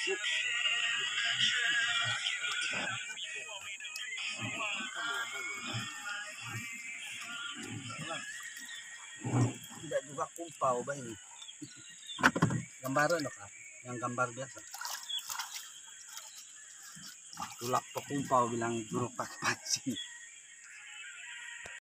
Tidak juga kumpau ba ini. Gambar ano ka? Yang gambar biasa. Tulak pa kumpau bilang guru pakai pancing.